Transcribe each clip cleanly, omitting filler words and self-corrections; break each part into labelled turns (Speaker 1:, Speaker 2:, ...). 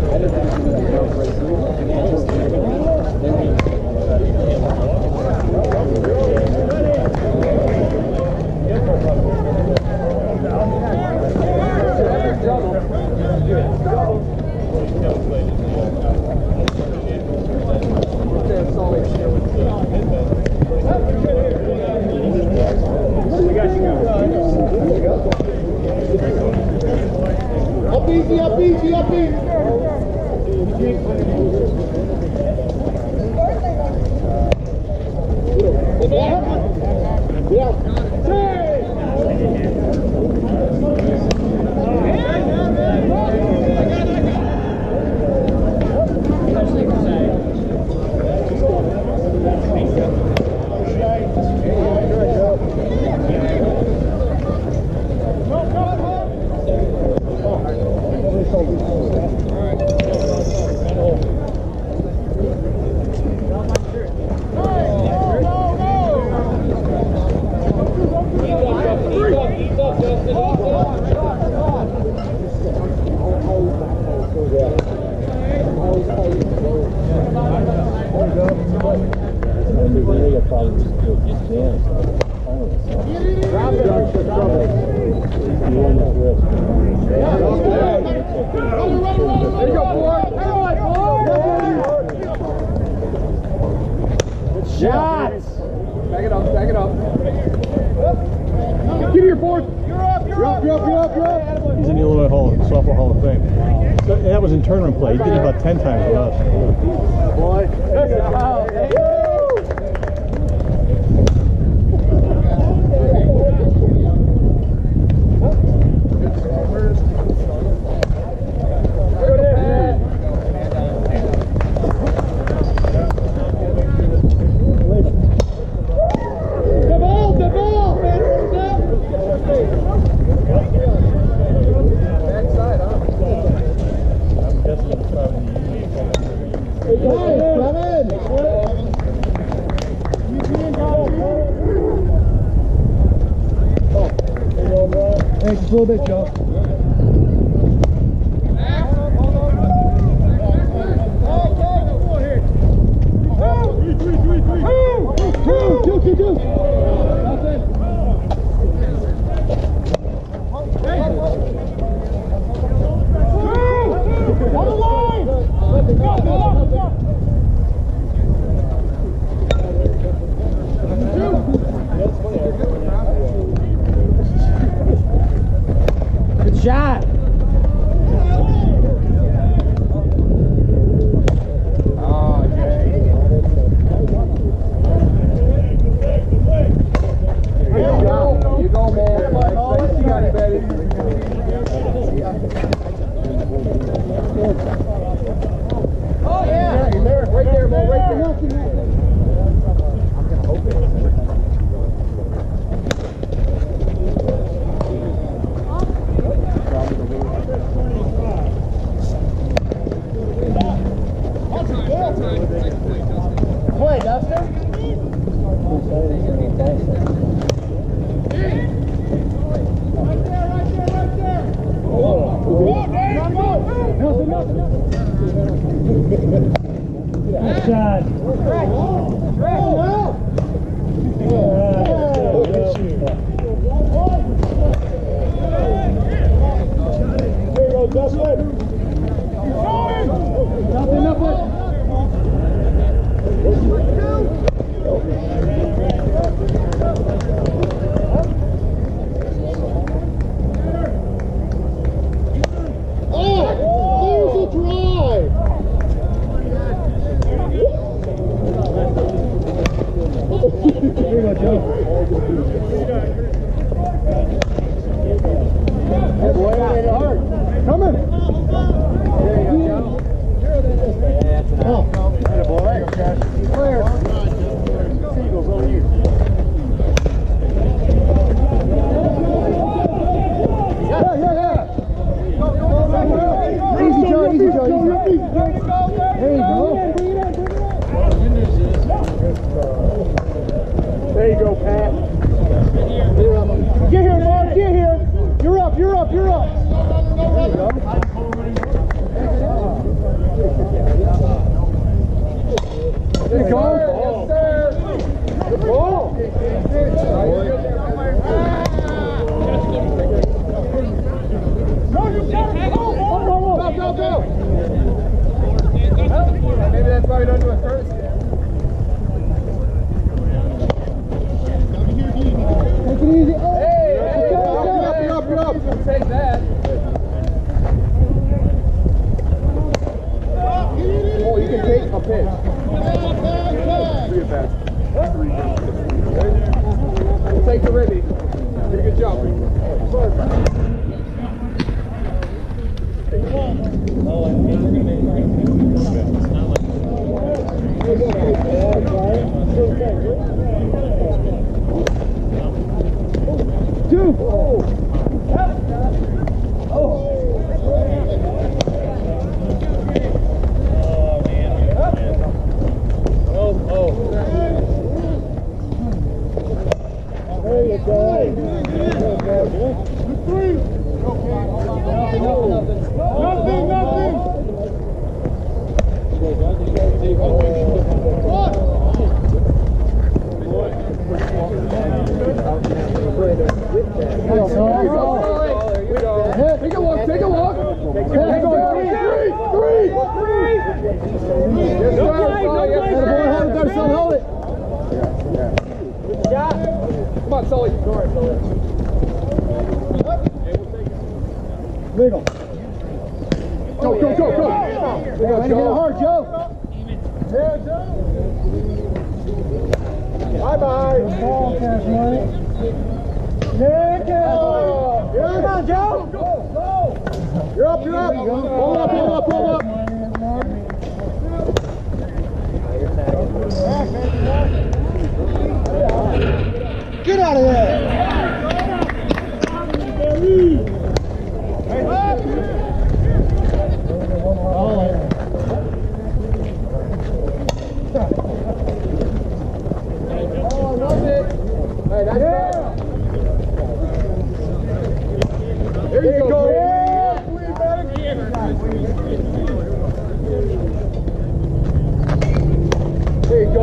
Speaker 1: He's in the Illinois Softball Hall of Fame. That was in tournament play. He did it about 10 times with us. Boy.
Speaker 2: Thanks a little bit, Joe.
Speaker 3: Shot.
Speaker 2: Oh, Jay. You go, man. You got it, baby. Oh, yeah. You're there. Right there, Mo. Right there. I'm going to open it. Play, Dustin.
Speaker 3: Good shot.
Speaker 2: There you go, Dustin. Nothing up with. Easy, Joe. Hold it. Good shot. Come on, Sully.
Speaker 1: Legal.
Speaker 2: Go. Way to get it hard, Joe. Bye-bye.
Speaker 3: Ball, cash money.
Speaker 2: Come on, Joe. You're up. Hold up. Get out of there. There you go. There you go.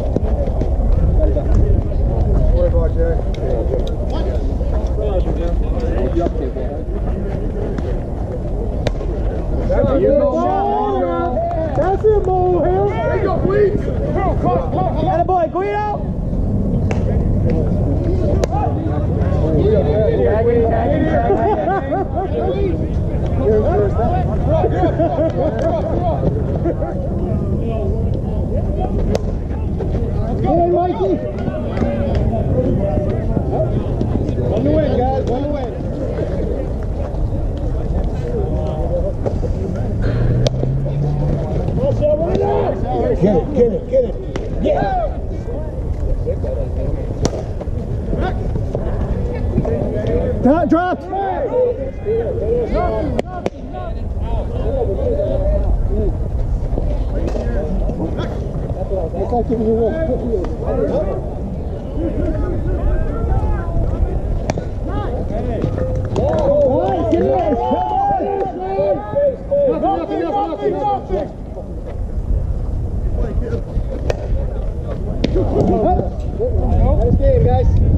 Speaker 4: What?
Speaker 3: Attaboy, Guido!
Speaker 2: Get in, Mikey! One to win, guys, one to win. Get it, get it, get it. Yeah!
Speaker 3: Dropped!
Speaker 2: It's like giving you one. Nice game, guys.